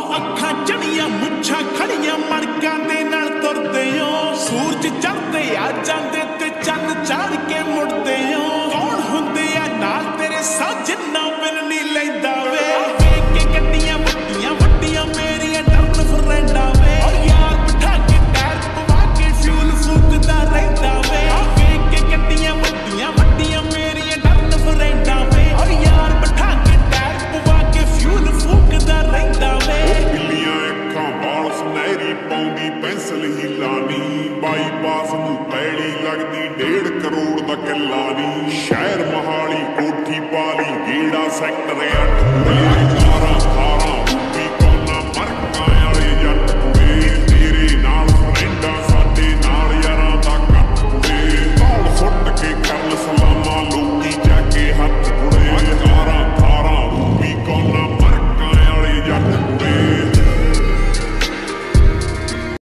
ਅੱਖਾਂ ਚੜੀਆਂ ਮੁੱਛਾਂ ਖੜੀਆਂ ਮਣਕਾਂ ਦੇ ਨਾਲ ਤੁਰਦੇ ਹੋ ਸੂਰਜ ਚੜ੍ਹਦੇ ਆ ਜਾਂਦੇ ਤੇ ਚੰਨ ਚਾੜ ਕੇ ਮੁੜਦੇ ਹੋ ਕੌਣ ਹੁੰਦੇ ਆ ਨਾਲ ਤੇਰੇ ਸਾਜਨਾ ਬਿਨ ਨਹੀਂ ਲੈਂਦਾ ਵੇ ਵੇਖ ਕੇ ਗੱਡੀਆਂ ਵੱਡੀਆਂ ਵੱਡੀਆਂ ਮੇਰੀਆਂ ਡਰਨ ਫਰੈਂਡਾਂ ਵੇ ਓ ਯਾਰ ਬਿਠਾ ਕੇ ਟਾਇਰ ਪਵਾ ਕੇ ਫਿਊਲ ਫੂਕਦਾ ਰਹਿੰਦਾ ਵੇ ਵੇਖ ਕੇ ਗੱਡੀਆਂ ਵੱਡੀਆਂ ਵੱਡੀਆਂ ਮੇਰੀਆਂ ਡਰਨ ਫਰੈਂਡਾਂ ਵੇ ਓ ਯਾਰ ਬਿਠਾ ਕੇ ਟਾਇਰ ਪਵਾ ਕੇ ਫਿਊਲ ਫੂਕਦਾ ਰਹਿੰਦਾ ਵੇ ਬਿੱਲੀਆਂ ਅੱਖਾਂ ਵਾਲ ਸੁਨਹਿਰੀ ਪਾਉਂਦੀ ਪੈਨਸਲ ਹੀ ਲਾਣੀ ਬਾਈਪਾਸ ਨੂੰ ਪੈੜੀ ਲੱਗਦੀ 1.5 ਕਰੋੜ ਦਾ ਕਿੱਲਾ ਨੀ ਸ਼ਹਿਰ ਮਹਾਲੀ ਕੋਠੀ ਪਾਲੀ ਗੇੜਾ ਸੈਕਟਰ 8